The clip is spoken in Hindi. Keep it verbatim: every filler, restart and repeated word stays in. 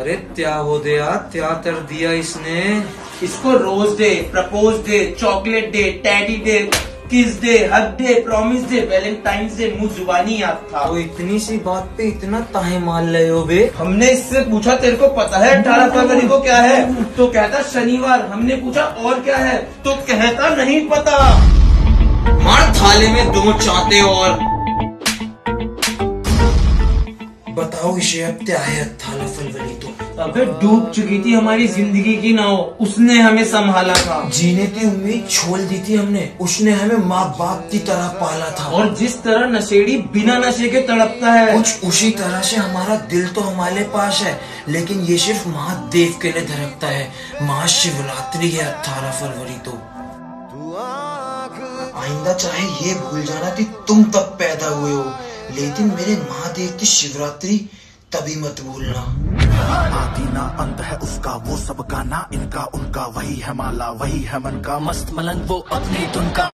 अरे त्या हो दिया, त्या कर दिया इसने। इसको rose day, propose day, chocolate day, teddy day, kiss day, hug day, promise day, valentine's day मुंह जुबानी याद था। तो इतनी सी बात पे इतना ताहे मान रहे हो बे? हमने इससे पूछा तेरे को पता है अठारह फरवरी को क्या है, तो कहता शनिवार। हमने पूछा और क्या है, तो कहता नहीं पता। मार थाले में दो चाहते और बताओ इसे अब क्या है अठारह फरवरी तो? अबे डूब चुकी थी हमारी जिंदगी की नाव, उसने हमें संभाला था। जीने की उम्मीद छोड़ दी थी हमने, उसने हमें माँ बाप की तरह पाला था। और जिस तरह नशेड़ी बिना नशे के तड़पता है, कुछ उसी तरह से हमारा दिल तो हमारे पास है, लेकिन ये सिर्फ महादेव के लिए धड़कता है। महाशिवरात्रि है अठारह फरवरी तो। आइंदा चाहे ये भूल जाना कि तुम तब पैदा हुए हो, लेकिन मेरे महादेव की शिवरात्रि तभी मत भूलना। आदि ना अंत है उसका, वो सबका ना इनका उनका, वही है माला वही है मन का, मस्त मलंग वो अपनी धुन का।